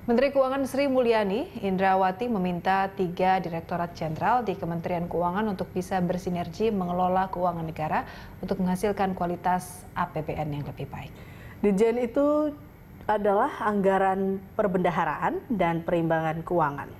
Menteri Keuangan Sri Mulyani Indrawati meminta 3 Direktorat Jenderal di Kementerian Keuangan untuk bisa bersinergi mengelola keuangan negara untuk menghasilkan kualitas APBN yang lebih baik. Dirjen itu adalah anggaran perbendaharaan dan perimbangan keuangan.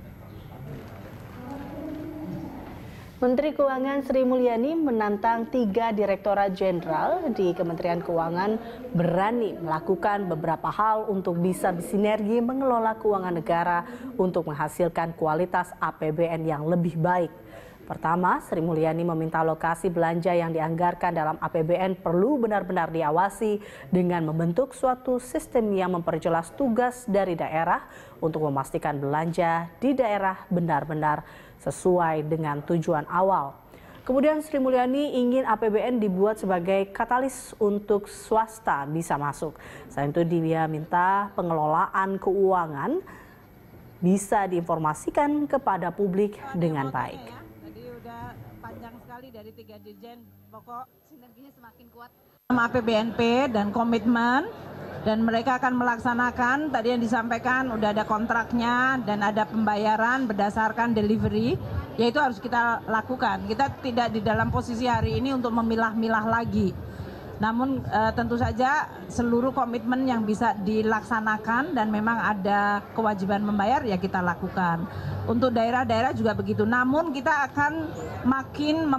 Menteri Keuangan Sri Mulyani menantang 3 Direktorat Jenderal di Kementerian Keuangan berani melakukan beberapa hal untuk bisa bersinergi mengelola keuangan negara untuk menghasilkan kualitas APBN yang lebih baik. Pertama, Sri Mulyani meminta alokasi belanja yang dianggarkan dalam APBN perlu benar-benar diawasi dengan membentuk suatu sistem yang memperjelas tugas dari daerah untuk memastikan belanja di daerah benar-benar sesuai dengan tujuan awal. Kemudian Sri Mulyani ingin APBN dibuat sebagai katalis untuk swasta bisa masuk. Selain itu dia minta pengelolaan keuangan bisa diinformasikan kepada publik dengan baik. Panjang sekali dari 3 dirjen, pokok sinerginya semakin kuat. APBNP dan komitmen, dan mereka akan melaksanakan tadi yang disampaikan, udah ada kontraknya dan ada pembayaran berdasarkan delivery, yaitu harus kita lakukan. Kita tidak di dalam posisi hari ini untuk memilah-milah lagi. Namun tentu saja seluruh komitmen yang bisa dilaksanakan dan memang ada kewajiban membayar ya kita lakukan. Untuk daerah-daerah juga begitu. Namun kita akan makin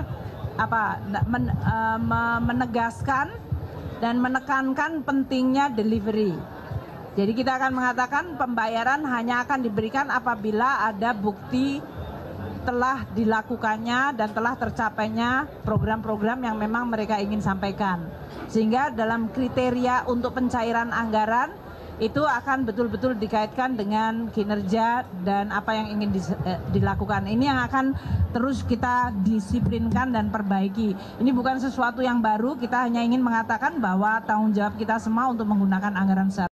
menegaskan dan menekankan pentingnya delivery. Jadi kita akan mengatakan pembayaran hanya akan diberikan apabila ada bukti telah dilakukannya dan telah tercapainya program-program yang memang mereka ingin sampaikan. Sehingga dalam kriteria untuk pencairan anggaran itu akan betul-betul dikaitkan dengan kinerja dan apa yang ingin dilakukan. Ini yang akan terus kita disiplinkan dan perbaiki. Ini bukan sesuatu yang baru, kita hanya ingin mengatakan bahwa tanggung jawab kita semua untuk menggunakan anggaran